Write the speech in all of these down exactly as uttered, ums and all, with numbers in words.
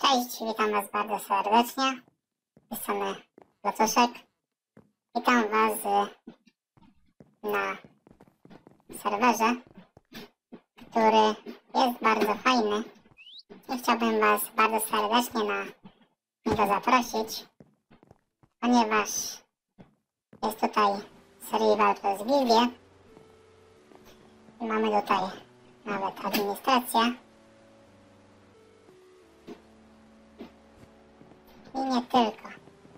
Cześć, witam Was bardzo serdecznie. Z strony Placuszek. Witam Was na serwerze, który jest bardzo fajny i chciałbym Was bardzo serdecznie na niego zaprosić, ponieważ jest tutaj Survival plus Gildie i mamy tutaj nawet administrację. I nie tylko.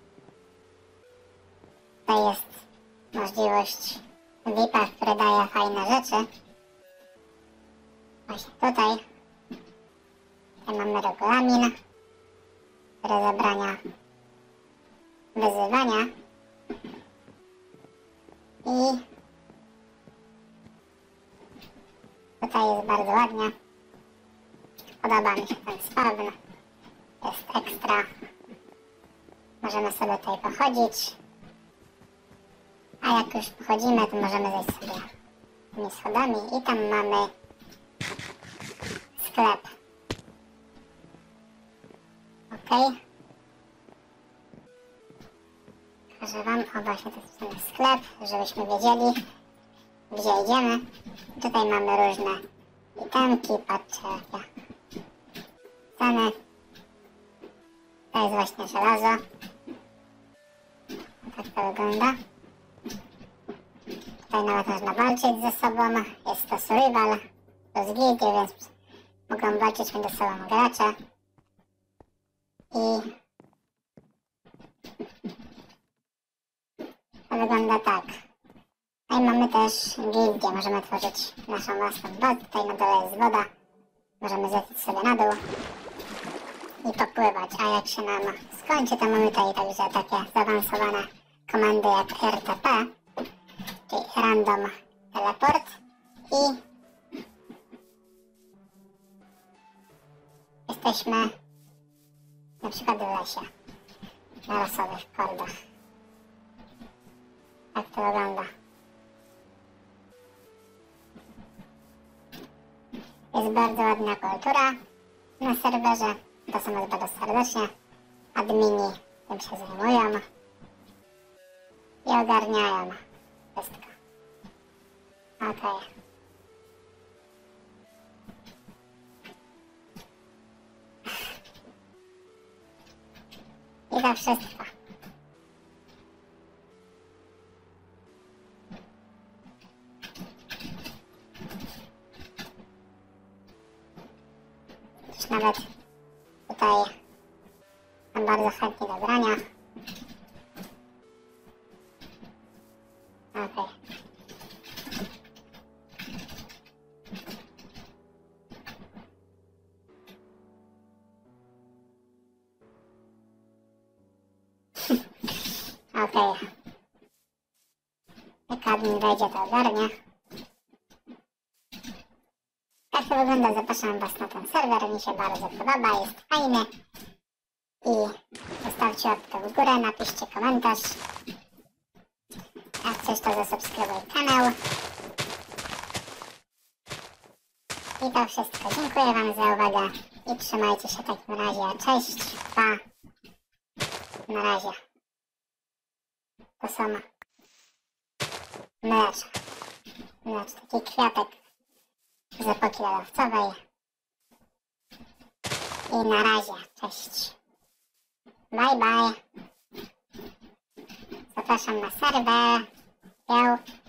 Tutaj jest możliwość V I P-a, który daje fajne rzeczy. Właśnie tutaj. Tutaj mamy regulamin, który zabrania wyzywania. I tutaj jest bardzo ładnie. Podoba mi się ten spawn. Jest ekstra. Możemy sobie tutaj pochodzić, a jak już pochodzimy, to możemy zejść sobie tymi schodami i tam mamy sklep. Ok. Pokażę Wam, o właśnie to jest ten sklep, żebyśmy wiedzieli, gdzie idziemy. Tutaj mamy różne itemki, patrzcie jakie ceny. To jest właśnie żelazo. Tak to wygląda. Tutaj nawet można walczyć ze sobą. Jest to survival plus gildie, więc mogą walczyć między sobą gracze. I to wygląda tak. No i mamy też gildię. Możemy tworzyć naszą własną bazę. Tutaj na dole jest woda. Możemy zlecieć sobie na dół i popływać, a jak się nam skończy, to mamy tutaj także takie zaawansowane komendy jak R T P, czyli Random Teleport i jesteśmy na przykład w lesie, na losowych kordach. Tak to wygląda. Jest bardzo ładna kultura na serwerze. To są nas bardzo serdecznie. Admini tym się zajmują i ogarniają wszystko. Ok. I to wszystko. Już nawet tutaj mam bardzo chętnie do grania. Ok. Ok. Jak admin wejdzie, to ogarnie. Tak to wygląda. Zapraszam Was na ten serwer. Mi się bardzo podoba. Jest fajny. I zostawcie łapkę w górę, napiszcie komentarz. Jak coś, to zasubskrybuj kanał. I to wszystko. Dziękuję Wam za uwagę i trzymajcie się w takim razie. Cześć, pa. Na razie. To są mlecz. Mlecz, taki kwiatek z epoki lodowcowej. I na razie. Cześć. Bye bye. Zapraszam na serwer. Yo.